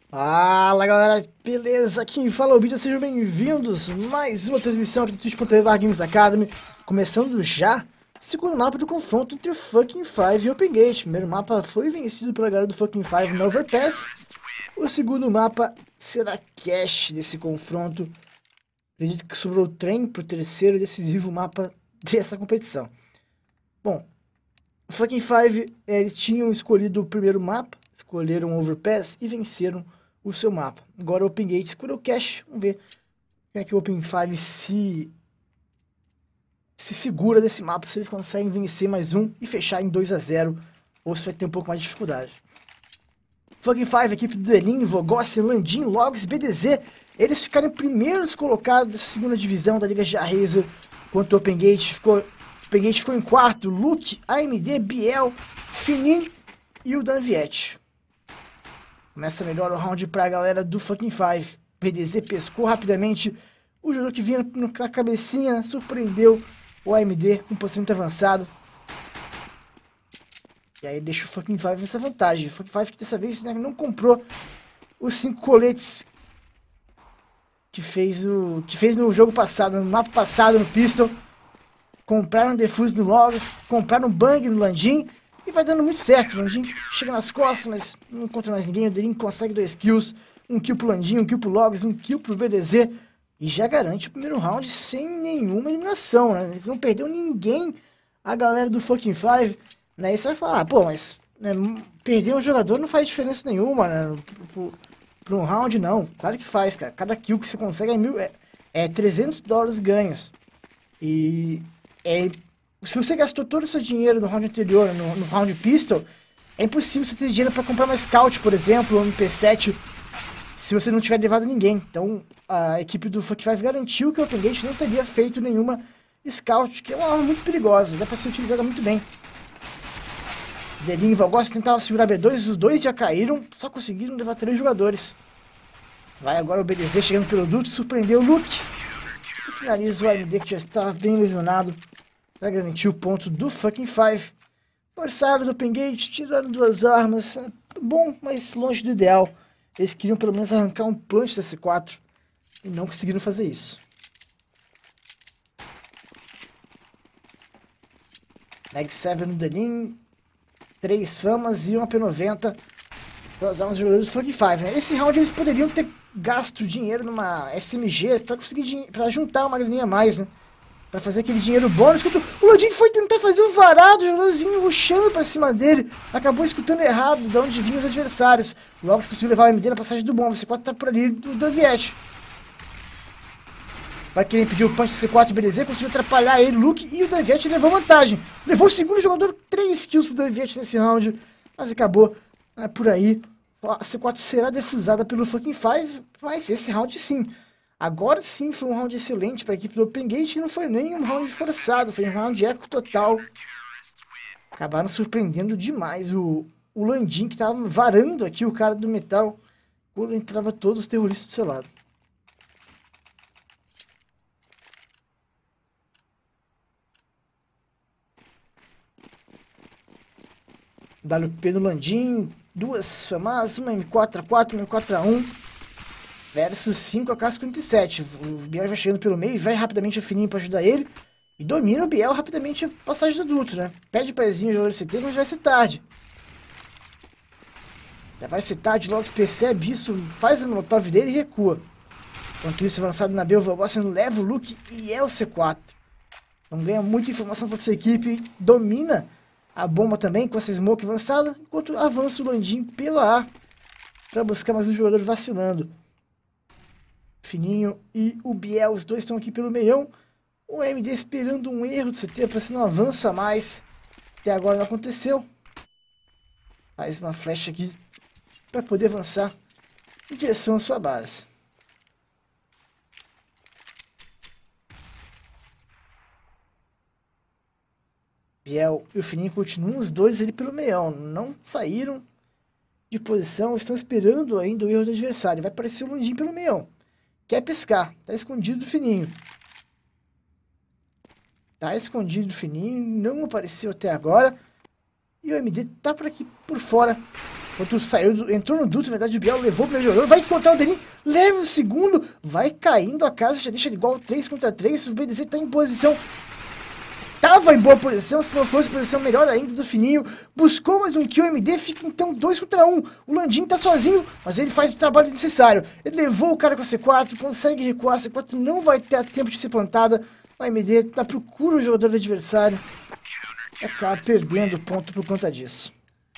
Fala galera, beleza? Quem fala é o vídeo, sejam bem-vindos. Mais uma transmissão aqui do Twitch.tv Games Academy. Começando já, segundo mapa do confronto entre o Fucking Five e o Open Gate. O primeiro mapa foi vencido pela galera do Fucking Five no Overpass. O segundo mapa será cash desse confronto. Acredito que sobrou o trem pro terceiro e decisivo mapa dessa competição. Bom, o Fucking Five, eles tinham escolhido o primeiro mapa, escolheram o Overpass e venceram o seu mapa. Agora o Open Gate escolheu o Cash. Vamos ver como é que o Open Five se segura desse mapa, se eles conseguem vencer mais um e fechar em 2-0, ou se vai ter um pouco mais de dificuldade. Fucking Five, equipe do Delin, Vogossi, Landim, Logs, BDZ, eles ficaram em primeiros colocados dessa segunda divisão da Liga G-Razer, enquanto o Open Gate ficou em quarto. Luke, AMD, Biel, Finin e o Danviet. Começa melhor o round pra galera do Fucking Five. BDZ pescou rapidamente o jogador que vinha na cabecinha, surpreendeu o AMD com um posicionamento avançado. E aí deixa o Fucking Five nessa vantagem. O Fucking Five que dessa vez, né, não comprou os 5 coletes que fez no jogo passado, no mapa passado no Pistol. Compraram Defuse no Logs, compraram Bang no Landim. E vai dando muito certo. O Landim chega nas costas, mas não encontra mais ninguém. O Delin consegue 2 kills. 1 kill pro Landim, 1 kill pro Logs, 1 kill pro BDZ. E já garante o primeiro round sem nenhuma eliminação, né? Eles não perdeu ninguém. A galera do Fucking Five, né? E você vai falar, pô, mas né, perder um jogador não faz diferença nenhuma, né? Pro um round, não. Claro que faz, cara. Cada kill que você consegue é $300 ganhos. E se você gastou todo o seu dinheiro no round anterior, no round pistol, é impossível você ter dinheiro para comprar uma scout, por exemplo, ou um P7, se você não tiver levado ninguém. Então, a equipe do Fuck Five garantiu que o Open Gate não teria feito nenhuma scout, que é uma arma muito perigosa, dá para ser utilizada muito bem. Delin e Valgost tentavam segurar B2, os dois já caíram, só conseguiram levar 3 jogadores. Vai agora o BDZ chegando pelo duto, surpreendeu o Luke. E finaliza o AMD, que já estava bem lesionado, para garantir o ponto do Fucking Five. Forçaram do Open Gate, tiraram 2 armas. Bom, mas longe do ideal. Eles queriam pelo menos arrancar um plant da C4. E não conseguiram fazer isso. Mag 7 no Delin. 3 famas e uma P90. Pelas armas dos jogadores do Fucking Five, né? Esse round eles poderiam ter gasto dinheiro numa SMG para conseguir para juntar uma graninha a mais, né? Pra fazer aquele dinheiro bônus. O Landim foi tentar fazer o varado, o jogadorzinho rushando pra cima dele. Acabou escutando errado de onde vinham os adversários. Logo conseguiu levar o MD na passagem do bomba. C4 tá por ali do Danviet. Vai querer impedir o punch do C4 BDZ. Conseguiu atrapalhar ele, Luke. E o Danviet levou vantagem. Levou o segundo jogador, 3 kills pro Danviet nesse round. Mas acabou por aí. A C4 será defusada pelo Fucking Five. Mas esse round sim. Agora sim foi um round excelente para a equipe do Open Gate e não foi nem um round forçado, foi um round eco total. Acabaram surpreendendo demais o Landim, que estava varando aqui o cara do metal quando entrava todos os terroristas do seu lado. WP no Landim, 2 FAMAS, uma M4A4, uma M4A1. Versus 5 AK-47. O Biel vai chegando pelo meio, vai rapidamente o Fininho para ajudar ele. E domina o Biel rapidamente a passagem do duto, né? Pede pezinho o jogador CT, mas vai ser tarde. Já vai ser tarde, logo percebe isso, faz a molotov dele e recua. Enquanto isso, avançado na B, o Valgossen leva o Luke e é o C4. Então ganha muita informação para sua equipe, domina a bomba também com essa smoke avançada, enquanto avança o Landim pela A para buscar mais um jogador vacilando. Fininho e o Biel, os dois estão aqui pelo meião. O MD esperando um erro do CT para se não avança mais. Até agora não aconteceu. Faz uma flecha aqui para poder avançar em direção à sua base. Biel e o Fininho continuam os dois ali pelo meião. Não saíram de posição, estão esperando ainda o erro do adversário. Vai aparecer o Landim pelo meião. Quer pescar, tá escondido do Fininho. Tá escondido do Fininho, não apareceu até agora. E o MD tá por aqui por fora, Enquanto saiu, entrou no duto, na verdade o Biel levou o primeiro jogador, vai encontrar o Denin, leva o segundo, vai caindo a casa, já deixa ele igual 3 contra 3, o BDZ tá em posição, tava em boa posição, se não fosse posição melhor ainda do Fininho, buscou mais um kill, o MD fica então 2 contra 1, o Landim tá sozinho, mas ele faz o trabalho necessário, ele levou o cara com a C4, consegue recuar, a C4 não vai ter tempo de ser plantada, o MD tá procura o jogador do adversário, e acaba perdendo ponto por conta disso.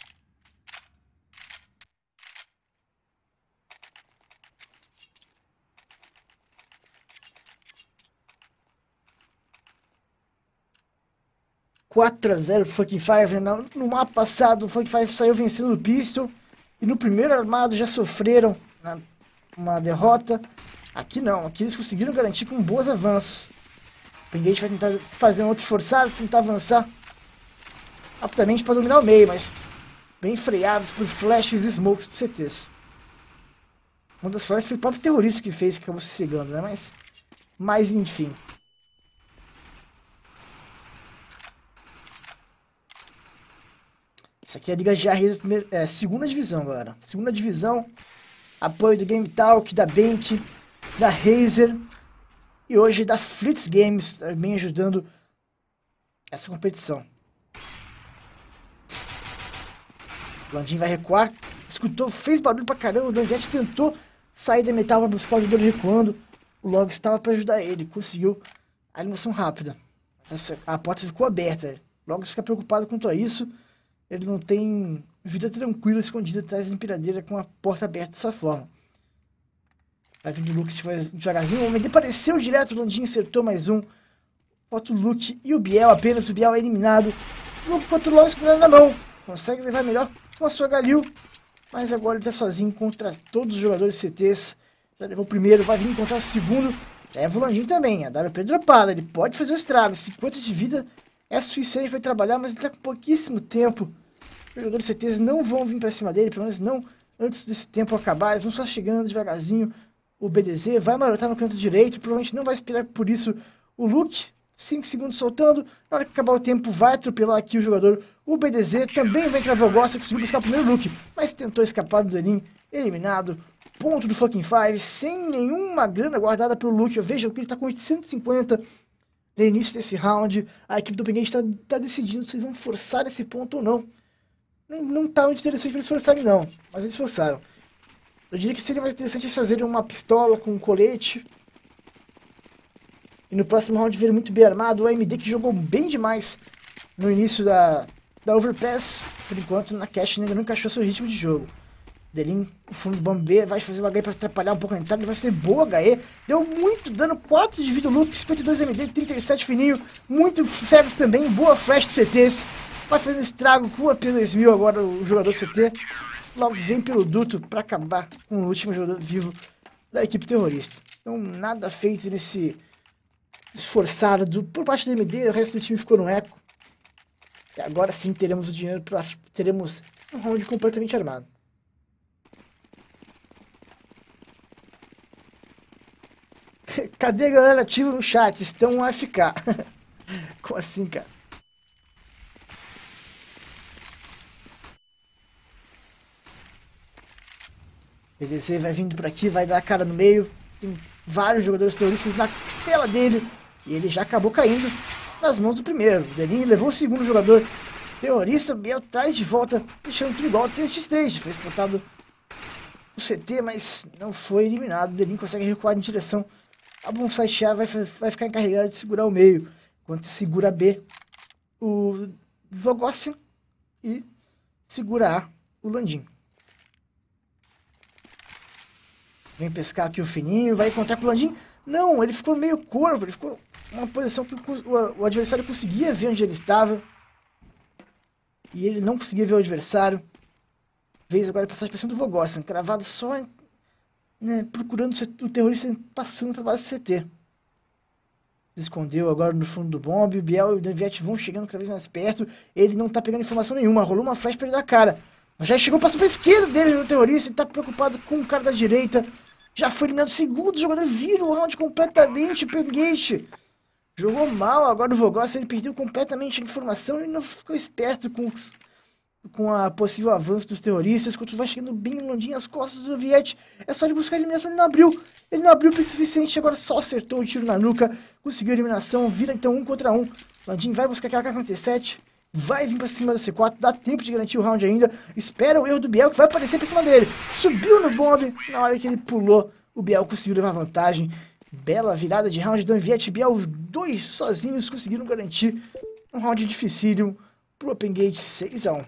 (4-0) pro Fucking Five, né? No mapa passado o Fucking Five saiu vencendo o Pistol, e no primeiro armado já sofreram uma derrota. Aqui não, aqui eles conseguiram garantir com bons avanços. O Pengate vai tentar fazer um outro forçado, tentar avançar rapidamente para dominar o meio, mas bem freados por flashes e smokes dos CTs. Uma das flashes foi o próprio terrorista que fez, que acabou se cegando, né? Mas enfim. Isso aqui é a Liga GR, segunda divisão, galera. Segunda divisão, apoio do Game Talk, da Bank, da Razer e hoje da Flitz Games, também ajudando essa competição. O Landim vai recuar, escutou, fez barulho pra caramba, o Danviette tentou sair da metal para buscar o jogador recuando. O Log estava para ajudar ele, conseguiu a eliminação rápida. A porta ficou aberta, o Log fica preocupado quanto a isso. Ele não tem vida tranquila escondida atrás da empilhadeira com a porta aberta dessa forma. Vai vir o Luke devagarzinho. O MD apareceu direto, o Landim acertou mais um. Falta o Luke e o Biel, apenas o Biel é eliminado. O Luke contra o Log segurando na mão. Consegue levar melhor com a sua Galil. Mas agora ele tá sozinho contra todos os jogadores CTs. Já levou o primeiro, vai vir encontrar o segundo. Leva o Landim também. A WP dropada, ele pode fazer o estrago. 50 de vida é suficiente para trabalhar, mas ele tá com pouquíssimo tempo. Os jogadores CTs não vão vir para cima dele, pelo menos não antes desse tempo acabar. Eles vão só chegando devagarzinho. O BDZ vai marotar no canto direito, provavelmente não vai esperar por isso o Luke. 5 segundos soltando, na hora que acabar o tempo vai atropelar aqui o jogador. O BDZ também vem cravar o Gosta, conseguiu buscar o primeiro Luke, mas tentou escapar do Denin, eliminado. Ponto do Fucking Five, sem nenhuma grana guardada pelo Luke. Veja que ele tá com 850 no início desse round. A equipe do Pengate tá decidindo se eles vão forçar esse ponto ou não. Não tá muito interessante para eles forçarem não, mas eles forçaram. Eu diria que seria mais interessante eles fazerem uma pistola com um colete. E no próximo round ver muito bem armado. O AMD que jogou bem demais no início da Overpass. Por enquanto na Cash ainda não encaixou seu ritmo de jogo. Delin, o fundo do bomb B, vai fazer uma HE para atrapalhar um pouco a entrada. Ele vai ser boa HE. Deu muito dano, 4 de vida o Luke, 52 MD, 37 fininho. Muito cegos também, boa flash de CTs. Vai fazer um estrago com o AP2000 agora o jogador CT. Logo vem pelo duto para acabar com o último jogador vivo da equipe terrorista. Então nada feito nesse esforçado por parte do MD, o resto do time ficou no eco. E agora sim teremos o dinheiro para teremos um round completamente armado. Cadê a galera ativa no chat? Estão AFK. Como assim, cara? O PDC vai vindo por aqui, vai dar a cara no meio. Tem vários jogadores terroristas na tela dele. E ele já acabou caindo nas mãos do primeiro. O Delin levou o segundo jogador terrorista. O Biel traz de volta, deixando tudo igual. 3x3. Foi explotado o CT, mas não foi eliminado. O Delin consegue recuar em direção a Bonsai Chá. Vai ficar encarregado de segurar o meio. Enquanto segura B o Vogossi e segura A o Landim. Vem pescar aqui o Fininho, vai encontrar com o Landim. Não, ele ficou meio corpo, ele ficou numa posição que o adversário conseguia ver onde ele estava. E ele não conseguia ver o adversário. Vez agora passagem para cima do Vogossan, cravado só, né, procurando o terrorista passando para base do CT. Se escondeu agora no fundo do bombe, o Biel e o Danviette vão chegando cada vez mais perto. Ele não tá pegando informação nenhuma, rolou uma flash para ele dar cara. Já chegou, passou para a esquerda dele no terrorista, ele tá preocupado com o cara da direita. Já foi eliminado o segundo jogador, vira o round completamente, Pengate. Jogou mal agora o Vogossi, ele perdeu completamente a informação e não ficou esperto com com a possível avanço dos terroristas. Quando vai chegando bem longinho as costas do Viet, é só ele buscar a eliminação. Ele não abriu. Ele não abriu o suficiente, agora só acertou um tiro na nuca. Conseguiu a eliminação, vira então 1 contra 1. Landin vai buscar aquela K-47. Vai vir pra cima do C4, dá tempo de garantir o round ainda. Espera o erro do Biel, que vai aparecer pra cima dele. Subiu no bombe, na hora que ele pulou, o Biel conseguiu levar vantagem. Bela virada de round do Viet e Biel, os dois sozinhos conseguiram garantir um round dificílimo pro Open Gate 6-1.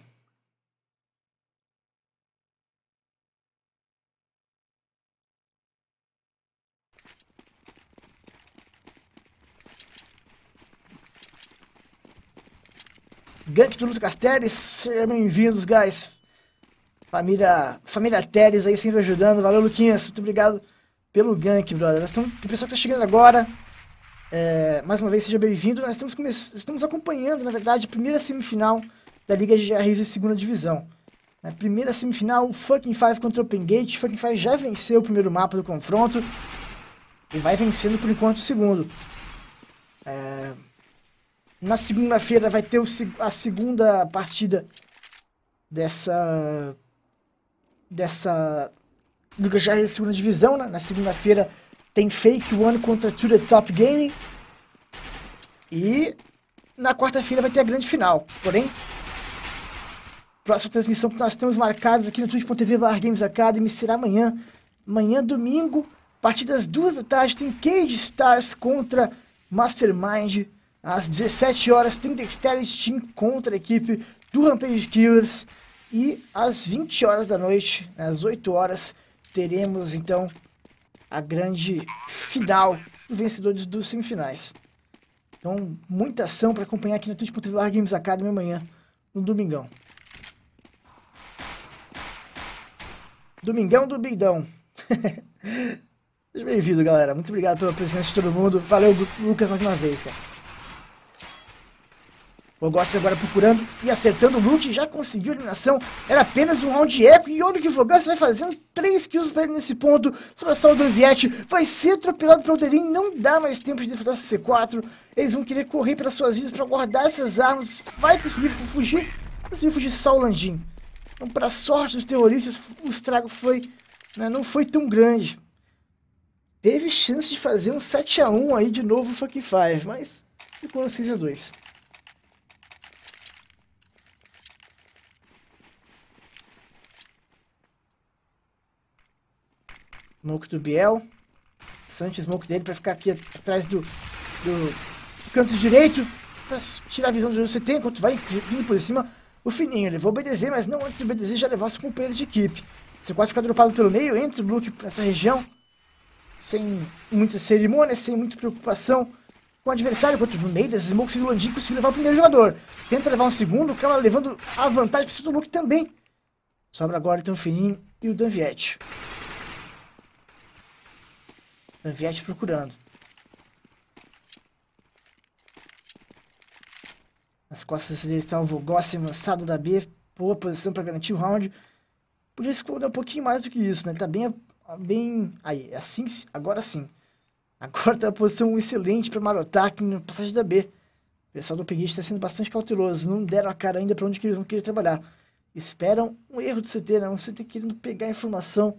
Gank do Luto Castells, sejam bem-vindos, guys. Família Teres aí sempre ajudando. Valeu, Luquinhas. Muito obrigado pelo gank, brother. O pessoal que tá chegando agora, mais uma vez, seja bem-vindo. Nós estamos acompanhando, na verdade, a primeira semifinal da Liga de GRs segunda divisão. Na primeira semifinal, o Fucking Five contra o Open Gate. O Fucking Five já venceu o primeiro mapa do confronto e vai vencendo, por enquanto, o segundo. Na segunda-feira vai ter a segunda partida dessa Liga GR segunda divisão, né? Na segunda-feira tem Fake One contra To The Top Gaming. E na quarta-feira vai ter a grande final. Porém, próxima transmissão que nós temos marcados aqui no twitch.tv/Games Academy será amanhã. Amanhã, domingo, a partir das 2 da tarde, tem Cage Stars contra Mastermind. Às 17 horas tem Dexterity Team contra a equipe do Rampage Killers. E às 20 horas da noite, às 8 horas, teremos então a grande final dos vencedores dos semifinais. Então, muita ação para acompanhar aqui no twitch.tv/Games Academy amanhã, no domingão. Domingão do Bigdão. Seja bem-vindo, galera. Muito obrigado pela presença de todo mundo. Valeu, Lucas, mais uma vez, cara. O Vogossi agora procurando e acertando o loot, já conseguiu a eliminação. Era apenas um round eco e olha o que o Vogossi vai fazendo. 3 kills para ele nesse ponto. Sobre só o Viet vai ser atropelado pelo Terim. Não dá mais tempo de defusar esse C4. Eles vão querer correr pelas suas vidas para guardar essas armas. Vai conseguir fugir. Conseguiu fugir só o Landin. Então, para sorte dos terroristas, o estrago não foi tão grande. Teve chance de fazer um 7-1 aí de novo o Fucking Five, mas ficou no 6-2. Smoke do Biel. Sante smoke dele pra ficar aqui atrás do canto direito. Pra tirar a visão do jogo que você tem enquanto vai vindo por cima. O Fininho levou o BDZ, mas não antes do BDZ já levar seu companheiro de equipe. Você pode ficar dropado pelo meio, entra o Luke nessa região. Sem muita cerimônia, sem muita preocupação com o adversário. Enquanto no meio desses smokes do Landin conseguiu levar o primeiro jogador. Tenta levar um segundo, acaba levando a vantagem para o Luke também. Sobra agora então o Fininho e o Danviet. Danviet procurando. Nas costas dele está o Vogossi avançado da B. Boa posição para garantir o round. Podia se esconder um pouquinho mais do que isso, né? Tá bem... Aí, assim, agora sim. Agora tá uma posição excelente para marotar aqui na passagem da B. O pessoal do Peguete está sendo bastante cauteloso. Não deram a cara ainda para onde que eles vão querer trabalhar. Esperam um erro do CT, né? Um CT querendo pegar a informação.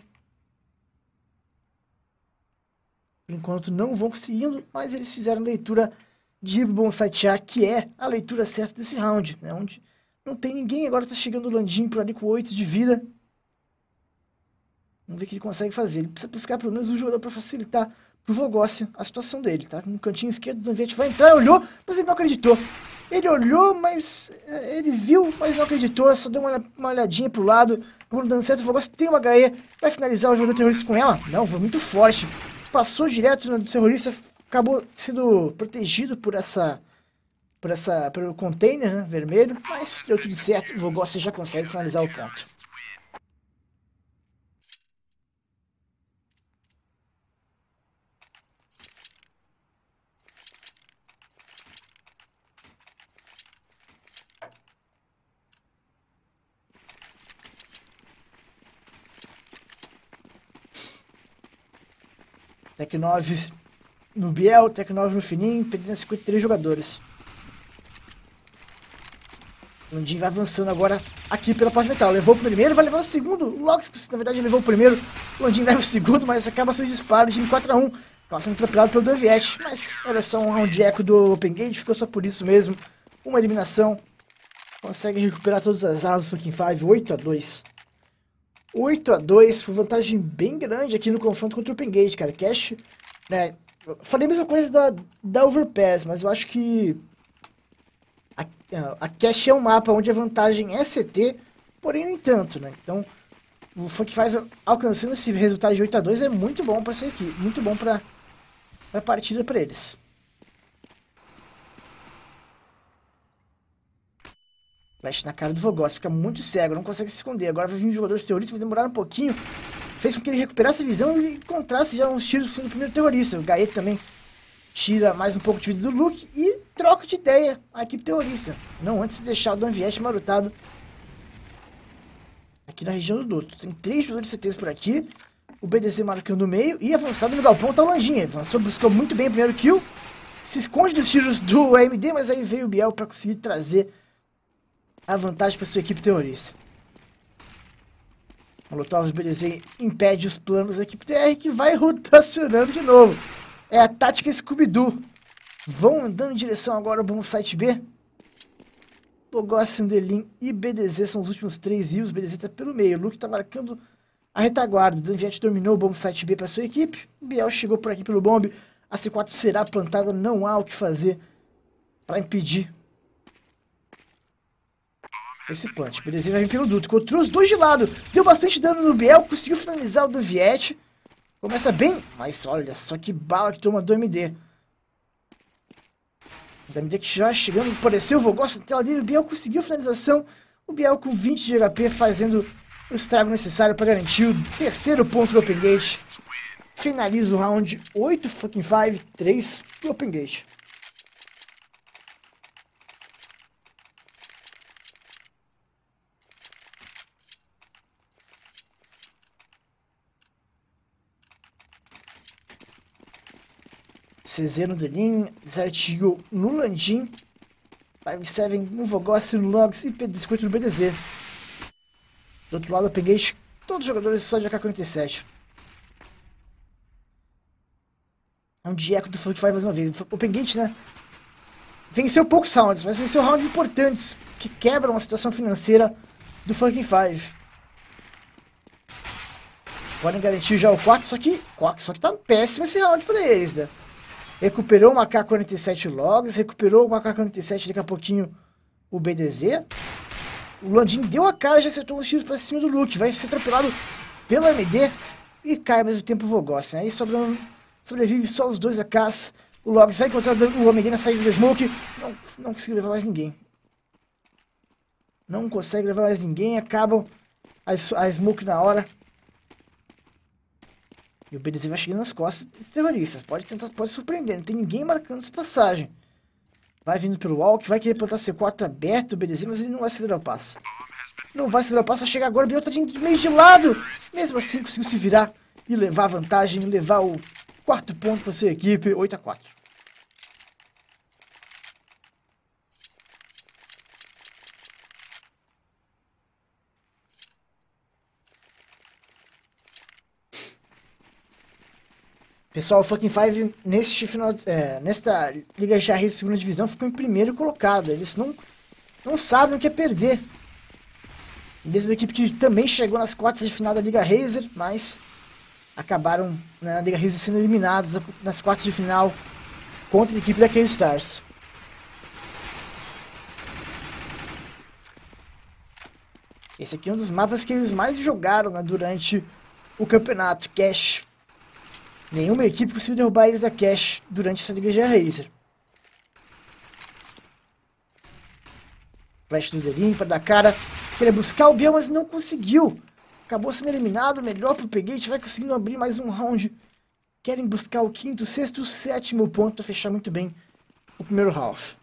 Por enquanto não vão conseguindo, mas eles fizeram leitura de Bonsai Chá, que é a leitura certa desse round, né? Onde não tem ninguém, agora tá chegando o Landin por ali com 8 de vida. Vamos ver o que ele consegue fazer. Ele precisa buscar pelo menos um jogador para facilitar pro Vogossi a situação dele, tá? No cantinho esquerdo, o Danviet vai entrar, olhou, mas ele não acreditou. Ele olhou, mas ele viu, mas não acreditou, só deu uma olhadinha pro lado. Como dando certo, o Vogossi tem uma HE, vai finalizar o jogador terrorista com ela? Não, foi muito forte. Passou direto no terrorista, acabou sendo protegido pelo container, né, vermelho, mas deu tudo certo, o Vogossi já consegue finalizar o ponto. Tec 9 no Biel, Tec 9 no Fininho, perdendo 53 jogadores. Landim vai avançando agora aqui pela parte metal. Levou o primeiro, vai levar o segundo. Logo que na verdade levou o primeiro, o Landim leva o segundo, mas acaba seus disparos. Time 4-1. Acaba sendo atropelado pelo Deviette. Mas era só um round eco do Open Gate, ficou só por isso mesmo. Uma eliminação. Consegue recuperar todas as armas do Fucking Five. 8-2. 8-2, foi vantagem bem grande aqui no confronto contra o Open Gate, cara. Cash, né? Eu falei a mesma coisa da Overpass, mas eu acho que a Cash é um mapa onde a vantagem é CT, porém nem tanto, né? Então, o Fucking Five alcançando esse resultado de 8-2 é muito bom para essa equipe, muito bom para a partida para eles. Flash na cara do Vogos, fica muito cego, não consegue se esconder. Agora vai vir um jogador terrorista, vai demorar um pouquinho. Fez com que ele recuperasse a visão e encontrasse já uns tiros do primeiro terrorista. O Gaet também tira mais um pouco de vida do Luke e troca de ideia a equipe terrorista. Não antes de deixar o Danviette marotado aqui na região do Duto. Tem 3 jogadores de CTs por aqui. O BDC marcando no meio e avançado no galpão tá o Lanjinha. Avançou, buscou muito bem o primeiro kill. Se esconde dos tiros do AMD, mas aí veio o Biel para conseguir trazer a vantagem para sua equipe terrorista. Molotov BDZ impede os planos da equipe TR, que vai rotacionando de novo. É a tática Scooby-Doo. Vão andando em direção agora ao bom site B. Bogos, Sandelin e BDZ são os últimos 3 e os BDZ tá pelo meio. O Luke tá marcando a retaguarda. O Danviette dominou o bom site B para sua equipe. Biel chegou por aqui pelo bombe. A C4 será plantada, não há o que fazer para impedir esse plant. BDZ vai vir pelo duto. Encontrou os dois de lado. Deu bastante dano no Biel. Conseguiu finalizar o Danviette. Começa bem. Mas olha só que bala que toma do MD. O MD que já chegando. Apareceu o Vogos na tela dele. O Biel conseguiu a finalização. O Biel com 20 de HP fazendo o estrago necessário para garantir o terceiro ponto do Open Gate. Finaliza o round 8 Fucking 5, 3 do Open Gate. CZ no Delin, Desert Eagle no Landim, 5-7 no Vogos no Logs e P50 no BDZ. Do outro lado eu peguei todos os jogadores só de AK-47. É um eco do Fucking Five mais uma vez. O Open Gate, né? Venceu poucos rounds, mas venceu rounds importantes que quebram a situação financeira do Fucking Five. Podem garantir já o 4, só que tá péssimo esse round para eles, né? Recuperou uma AK-47 Logs, recuperou uma AK-47 daqui a pouquinho o BDZ. O Landim deu a cara e já acertou uns tiros pra cima do Luke. Vai ser atropelado pelo MD e cai ao mesmo tempo o Vogos, né? Aí sobrevive só os dois AKs. O Logs vai encontrar o MD na saída do Smoke. Não conseguiu levar mais ninguém. Não consegue levar mais ninguém. Acabam a Smoke na hora. E o BDZ vai chegando nas costas dos terroristas. Pode surpreender. Não tem ninguém marcando essa passagem. Vai vindo pelo walk. Vai querer plantar C4 aberto o BDZ, mas ele não vai acelerar o passo. Não vai acelerar o passo. Vai chegar agora. O Biel tá de meio de lado. Mesmo assim, conseguiu se virar e levar a vantagem. Levar o 4º ponto para sua equipe. 8-4. Pessoal, o Fucking Five nesta Liga GR segunda divisão ficou em primeiro colocado. Eles não sabem o que é perder. Mesma equipe que também chegou nas quartas de final da Liga Razer, mas acabaram na Liga Razer sendo eliminados nas quartas de final contra a equipe da K-Stars. Esse aqui é um dos mapas que eles mais jogaram, né, durante o campeonato. Cash. Nenhuma equipe conseguiu derrubar eles a Cash durante essa Liga GR Razer. Flash do Delin para dar cara. Queria buscar o Biel, mas não conseguiu. Acabou sendo eliminado. Melhor pro Pegate. Vai conseguindo abrir mais um round. Querem buscar o 5º, 6º, 7º ponto para fechar muito bem o primeiro half.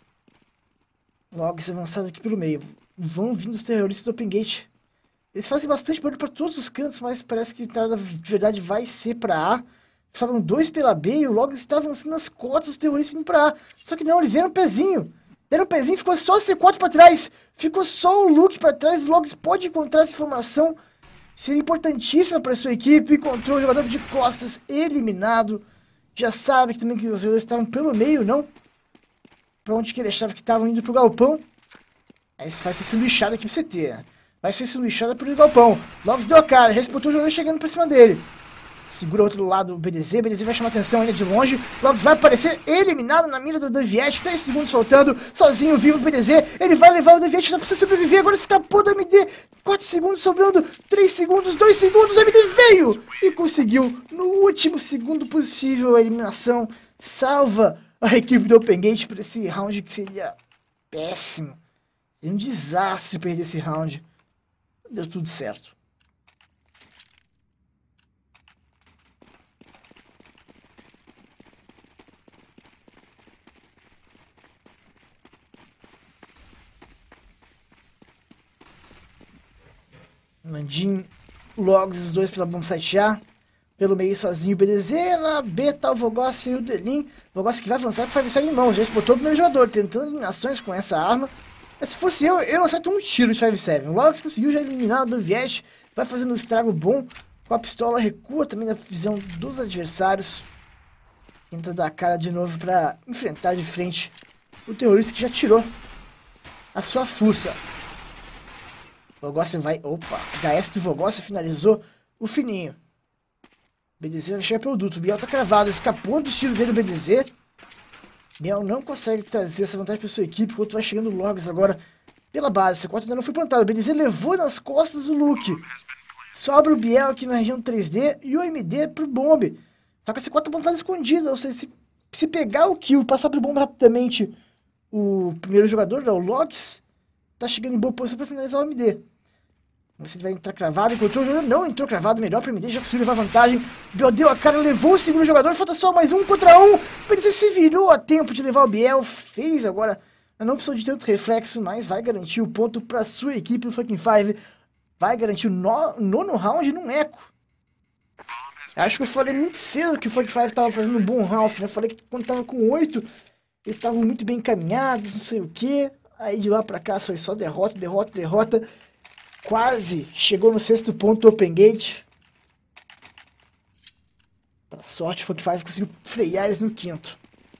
Logs avançado aqui pelo meio. Vão vindo os terroristas do Open Gate. Eles fazem bastante barulho para todos os cantos, mas parece que a entrada de verdade vai ser para A. Sobram 2 pela B e o Logs está avançando nas cotas dos terroristas vindo para A. Só que não, eles vieram um pezinho. Deram um pezinho, ficou só o C4 pra trás. Ficou só o Luke pra trás. O Logs pode encontrar essa informação. Seria importantíssima para sua equipe. Encontrou o jogador de costas eliminado. Já sabe que também que os jogadores estavam pelo meio, não? Pra onde que ele achava que estavam indo pro galpão. Aí vai ser sanduichado aqui pro CT, né? Vai ser sanduichado pro galpão. Logs deu a cara, já disputou o jogador chegando pra cima dele. Segura o outro lado o BDZ. BDZ vai chamar atenção ainda de longe. Logs vai aparecer eliminado na mira do Deviette. 3 segundos faltando. Sozinho, vivo o BDZ. Ele vai levar o Deviette. Só precisa sobreviver. Agora escapou do MD. 4 segundos sobrando. 3 segundos. 2 segundos. O MD veio. E conseguiu, no último segundo possível, a eliminação. Salva a equipe do Open Gate para esse round que seria péssimo. Seria um desastre perder esse round. Deu tudo certo. Landim, Logs, os dois pela bombsite A. Pelo meio sozinho o BDZ. Na B tá o Vogossi e o Delin. Vogossi que vai avançar com o 5-7 em mãos. Já exportou o primeiro jogador, tentando eliminações com essa arma. Mas se fosse eu não acerto um tiro de 5-7. O Logs conseguiu já eliminar o Deviette. Vai fazendo um estrago bom. Com a pistola recua também da visão dos adversários. Tenta dar a cara de novo para enfrentar de frente o terrorista que já tirou a sua fuça. Vogossi vai... Opa! HS do Vogossi finalizou o fininho. BDZ vai chegar pelo duto. O Biel tá cravado. Escapou do tiro dele o BDZ. Biel não consegue trazer essa vantagem para sua equipe. Enquanto vai chegando o Logs agora pela base. C4 ainda não foi plantado. O BDZ levou nas costas o Luke. Sobra o Biel aqui na região 3D. E o MD pro Bomb. Só que a C4 tá plantada escondida. Ou seja, se pegar o kill, passar pro Bomb rapidamente o primeiro jogador, o Logs, tá chegando em boa posição para finalizar o MD. Você vai entrar cravado, encontrou o jogador, não entrou cravado, melhor para MD, já conseguiu levar vantagem. Biel deu a cara, levou o segundo jogador, falta só mais um contra um. Ele se virou a tempo de levar o Biel, fez agora. Não precisou de tanto reflexo, mas vai garantir o ponto para sua equipe do Fucking Five. Vai garantir o nono round num eco. Acho que eu falei muito cedo que o Fucking Five estava fazendo um bom round, né? Eu falei que quando tava com 8, eles estavam muito bem encaminhados, não sei o que. Aí de lá pra cá foi só derrota, derrota, derrota. Quase chegou no 6º ponto do Open Gate. Pra sorte, o Fucking Five conseguiu frear eles no 5º.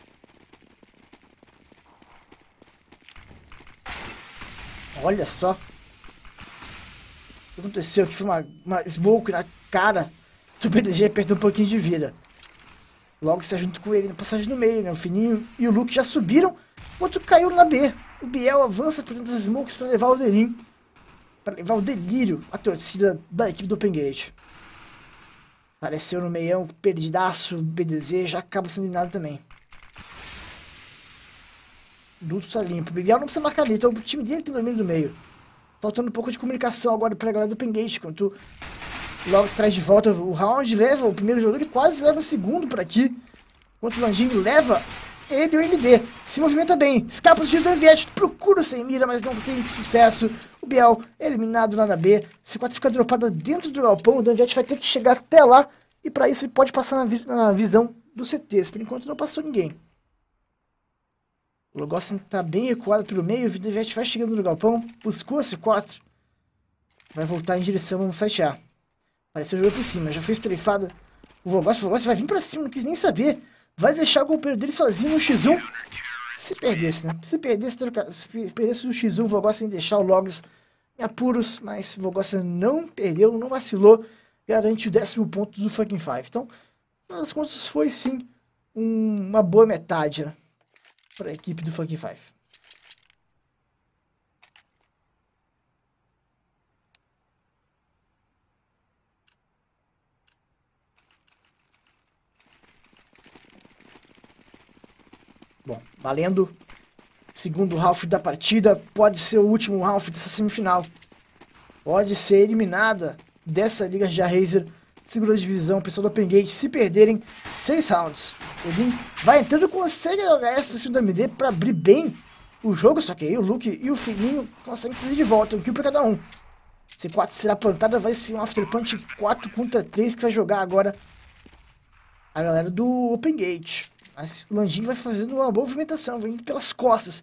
Olha só. O que aconteceu aqui foi uma smoke na cara do BDG, perdeu um pouquinho de vida. Logo está junto com ele na passagem no meio, né? O Fininho e o Luke já subiram. O outro caiu na B. O Biel avança por dentro das smokes para levar o Delin. Para levar o delírio à torcida da equipe do Open Gate. Apareceu no meião, perdidaço, BDZ, já acaba sendo eliminado também. Duto tá limpo. O Biel não precisa marcar ali, então o time dele tem domínio do meio. Faltando um pouco de comunicação agora para a galera do Open Gate, enquanto logo se traz de volta o round, leva o primeiro jogador e quase leva o segundo por aqui. Enquanto o Landim leva ele e o MD. Se movimenta bem, escapa do tiro do Deviette, procura sem mira, mas não tem sucesso. O Biel eliminado lá na B. C4 fica dropado dentro do galpão. O Deviette vai ter que chegar até lá. E para isso ele pode passar na visão do CTs. Por enquanto não passou ninguém. O Logossin tá bem recuado pelo meio. O Deviette vai chegando no galpão. Buscou a C4. Vai voltar em direção ao site A. Apareceu o jogo por cima. Já foi estrefado o Vogossin. Vai vir pra cima. Não quis nem saber. Vai deixar o golpeiro dele sozinho no X1. Se perdesse, né? Se perdesse o X1, o Vogossin ia deixar o Logs em apuros. Mas o Vogossin não perdeu, não vacilou. Garante o 10º ponto do Fucking Five. Então, no das contas, foi sim uma boa metade, né? Para a equipe do Fucking Five. Bom, valendo. Segundo half da partida. Pode ser o último half dessa semifinal. Pode ser eliminada dessa Liga de Razer. Segunda divisão, pessoal do Open Gate. Se perderem 6 rounds. Ele vai entrando com a CS para cima do MD para abrir bem o jogo. Só que aí o Luke e o Fininho conseguem trazer de volta. Um kill para cada um. C4 será plantada. Vai ser um Afterpunch 4 contra 3 que vai jogar agora a galera do Open Gate. Mas o Landim vai fazendo uma boa movimentação, vai indo pelas costas.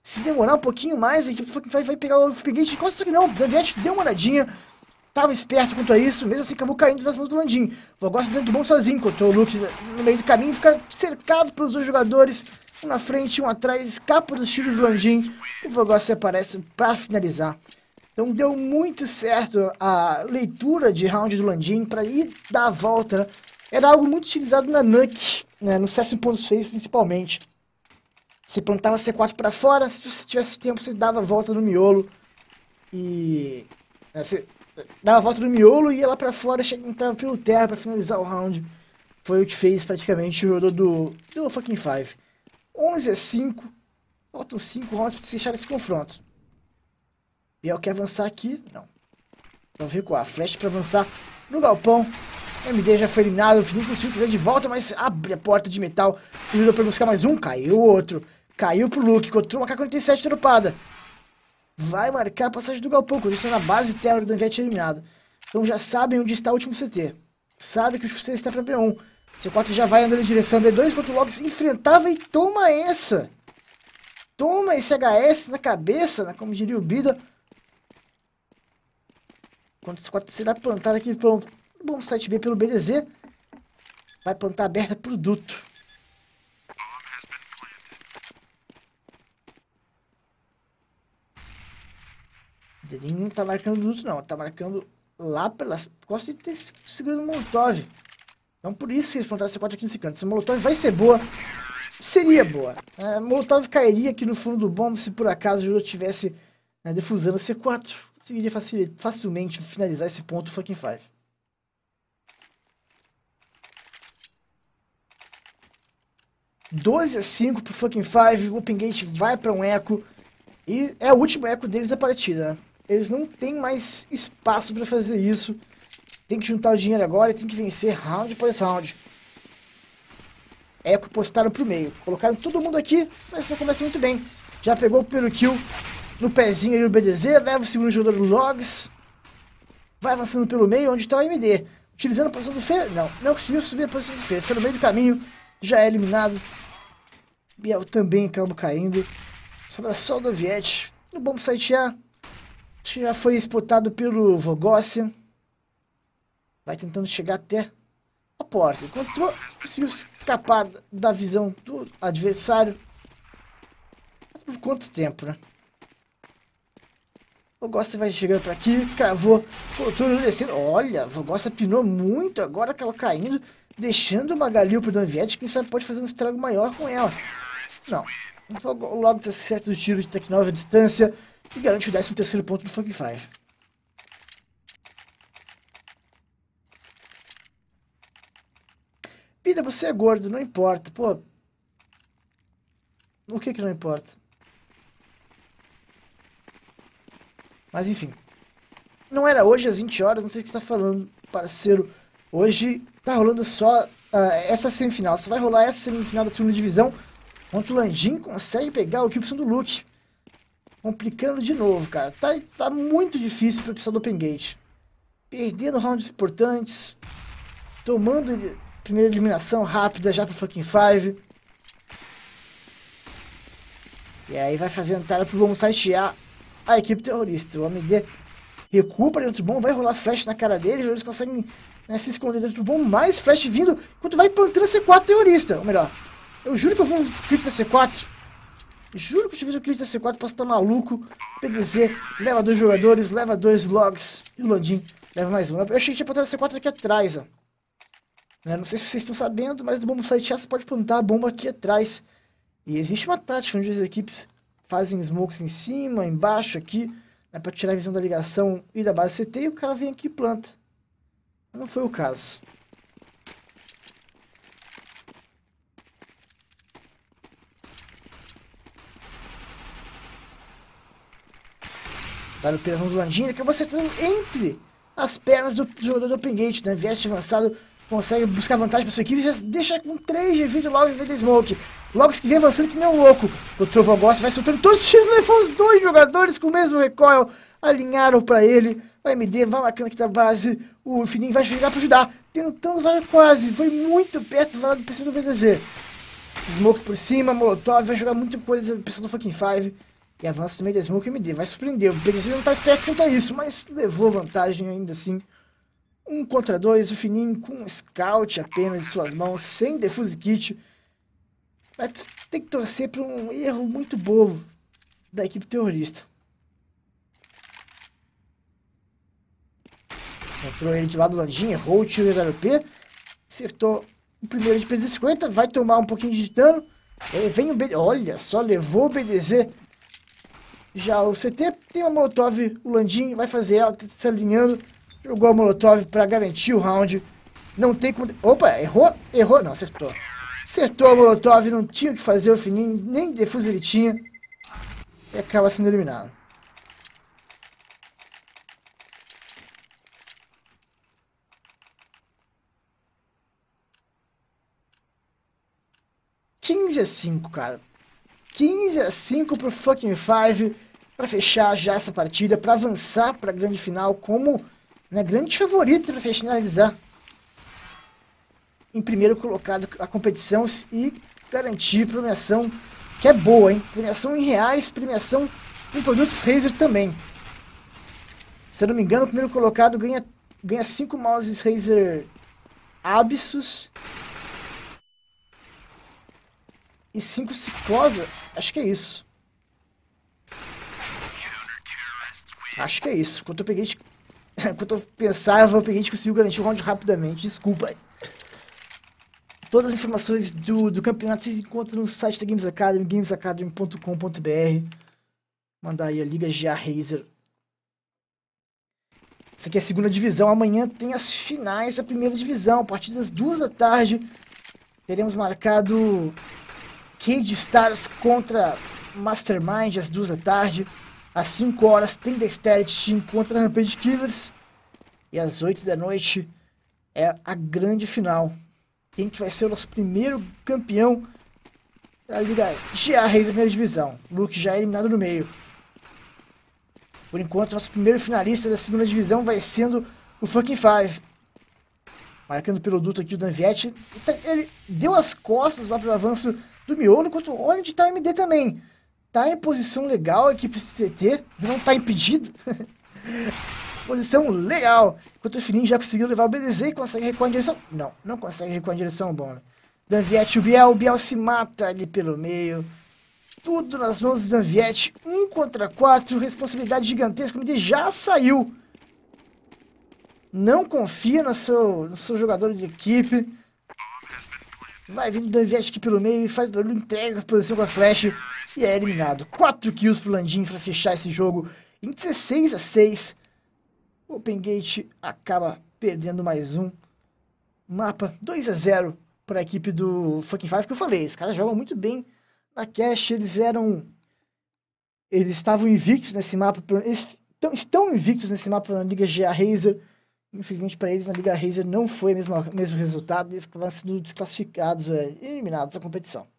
Se demorar um pouquinho mais, a equipe vai pegar o Upengate de costas, só que não, o Danviet deu uma olhadinha, tava esperto quanto a isso, mesmo assim acabou caindo nas mãos do Landim. O Vogossi dentro do bom sozinho, encontrou o Luke no meio do caminho, fica cercado pelos dois jogadores, um na frente, um atrás, escapa dos tiros do Landim, e o Vogossi aparece para finalizar. Então deu muito certo a leitura de round do Landim para ir dar a volta, né? Era algo muito utilizado na NUC, né, no CS 1.6 principalmente. Você plantava C4 para fora, se você tivesse tempo você dava a volta no miolo e... você dava a volta no miolo e ia lá para fora, entrava pelo terra para finalizar o round. Foi o que fez praticamente o jogador do Fucking Five. 11-5, faltam 5 rounds para fechar esse confronto. Biel quer avançar aqui? Não. Então recuar. Flash para avançar no galpão. MD já foi eliminado. O Felipe conseguiu trazer de volta, mas abre a porta de metal. Ajuda para buscar mais um. Caiu o outro. Caiu pro Luke. Encontrou uma K-47 dropada. Vai marcar a passagem do galpão. Quando isso é na base terra do Danviet eliminado. Então já sabem onde está o último CT. Sabe que o último CT está para B1. C4 já vai andando em direção a B2 enquanto o Logs enfrentava e toma essa. Toma esse HS na cabeça, né, como diria o Bida. Quando esse 4 será plantado aqui pelo bom site B pelo BDZ, vai plantar aberta pro duto. Ele não tá marcando o duto não, tá marcando lá pelas costas e ter segurando o Molotov. Então por isso que eles plantaram esse 4 aqui nesse canto. Essa Molotov vai ser boa, seria boa. Molotov cairia aqui no fundo do bombo se por acaso o jogo estivesse defusando C4. Conseguiria facilmente finalizar esse ponto Fucking Five. (12-5) pro Fucking Five. O Upengate vai para um eco. E é o último eco deles da partida, né? Eles não têm mais espaço para fazer isso. Tem que juntar o dinheiro agora e tem que vencer round após round. Eco postaram pro meio. Colocaram todo mundo aqui, mas não começa muito bem. Já pegou o primeiro kill no pezinho ali do BDZ, leva o segundo jogador do Logs. Vai avançando pelo meio, onde está o AMD. Utilizando a posição do Fer. Não conseguiu subir a posição do Fer. Fica no meio do caminho, já é eliminado. Biel também acaba caindo. Sobra só o Danviet. No bom site A. Já foi spotado pelo Vogossi. Vai tentando chegar até a porta. Encontrou, conseguiu escapar da visão do adversário. Mas por quanto tempo, né? Vogossi vai chegando por aqui, cravou, controle descendo. Olha, Vogossi apinou muito, agora acaba caindo, deixando uma Galil pro Danviet, quem sabe pode fazer um estrago maior com ela. Não, o Logs acerta o tiro de Tec 9 à distância e garante o 13º ponto do Fucking Five. Pida, você é gordo, não importa, pô. O que não importa? Mas enfim, não era hoje às 20 horas, não sei o que você está falando, parceiro. Hoje tá rolando só essa semifinal. Só vai rolar essa semifinal da segunda divisão, onde o Landim consegue pegar o equipe do Luke. Complicando de novo, cara. Tá muito difícil para o pessoal do Upengate. Perdendo rounds importantes, tomando primeira eliminação rápida já pro Fucking Five. E aí vai fazer a entrada pro bom site a equipe terrorista. O AMD recua para dentro do bom, vai rolar flash na cara deles, eles conseguem se esconder dentro do bom, mais flash vindo, enquanto vai plantando a C4 terrorista. Ou melhor, eu juro que eu vou um clipe da C4. Juro que eu tive um clipe da C4, posso estar maluco. PDZ, leva 2 jogadores, leva 2 Logs, e o Landim leva mais um. Eu achei que tinha plantado a C4 aqui atrás, ó. Não sei se vocês estão sabendo, mas no bom site você pode plantar a bomba aqui atrás. E existe uma tática onde as equipes fazem smokes em cima, embaixo, aqui, né, para tirar a visão da ligação e da base CT, e o cara vem aqui e planta. Não foi o caso. Vai no pesão do Landim, acabou acertando entre as pernas do jogador do Upengate, né? Vieste avançado, consegue buscar vantagem para sua equipe e já deixa com 3 de vida Logs no meio da smoke. Logs que vem avançando que nem um louco. O Vogossi vai soltando todos os tiros, levou os 2 jogadores com o mesmo recoil. Alinharam para ele. O MD vai marcando aqui da base. O Fininho vai chegar para ajudar. Tentando, vai quase. Foi muito perto do PC do VDZ. Smoke por cima, Molotov, vai jogar muita coisa. O pessoal do Fucking Five. E avança no meio da Smoke MD. Vai surpreender. O BDZ não tá esperto quanto a isso, mas levou vantagem ainda assim. 1 contra 2, o Fininho com um scout apenas em suas mãos, sem defuse kit. Vai ter que torcer para um erro muito bobo da equipe terrorista. Entrou ele de lado do Landin, errou o tiro da WP. Acertou o primeiro de PZ50, vai tomar um pouquinho de dano. Aí vem o BDZ, olha só, levou o BDZ. Já o CT tem uma Molotov, o Landin vai fazer ela, tá se alinhando. Jogou a Molotov para garantir o round. Não tem como... Opa, errou? Errou, não, acertou. Acertou a Molotov, não tinha o que fazer o Fininho, nem defuse ele tinha. E acaba sendo eliminado. (15-5, cara. 15-5 pro Fucking Five. Pra fechar já essa partida, pra avançar pra grande final como, né, grande favorito pra finalizar em primeiro colocado a competição e garantir premiação que é boa, hein? Premiação em reais, premiação em produtos Razer também. Se eu não me engano, o primeiro colocado ganha 5 mouses Razer Absus e 5 Ciclosa. Acho que é isso. Acho que é isso. Enquanto eu peguei enquanto eu pensava, eu peguei e consegui garantir o round rapidamente. Desculpa aí. Todas as informações do campeonato vocês encontram no site da Games Academy, gamesacademy.com.br. Mandar aí a Liga GA Razer. Essa aqui é a segunda divisão. Amanhã tem as finais da primeira divisão. A partir das 2 da tarde, teremos marcado Cage Stars contra Mastermind às 2 da tarde. Às 5 horas tem Dexterity Team contra Rampage Killers. E às 8 da noite é a grande final. Quem que vai ser o nosso primeiro campeão da Liga GA Razer primeira divisão. Luke já é eliminado no meio. Por enquanto, nosso primeiro finalista da segunda divisão vai sendo o Fucking Five. Marcando pelo duto aqui o Danviet. Ele deu as costas lá para o avanço do Miolo, enquanto olha onde tá o MD também. Tá em posição legal a equipe CT, não tá impedido. Posição legal. Enquanto o Fininho já conseguiu levar o BDZ e consegue recuar em direção... Não consegue recuar em direção ao bomba. Danviet, o Biel se mata ali pelo meio. Tudo nas mãos do Danviet. 1 contra 4, responsabilidade gigantesca. O MD já saiu. Não confia no seu jogador de equipe. Vai vindo o Danviet aqui pelo meio e faz barulho, entrega a posição com a flash e é eliminado. 4 kills pro Landin para fechar esse jogo em 16-6. O Open Gate acaba perdendo mais um. Mapa 2-0 para a equipe do Fucking Five, que eu falei, os caras jogam muito bem na Cash, eles estavam invictos nesse mapa, eles estão invictos nesse mapa na Liga GA Razer. Infelizmente para eles, na Liga Razer não foi o mesmo resultado, eles acabaram sendo desclassificados, eliminados da competição.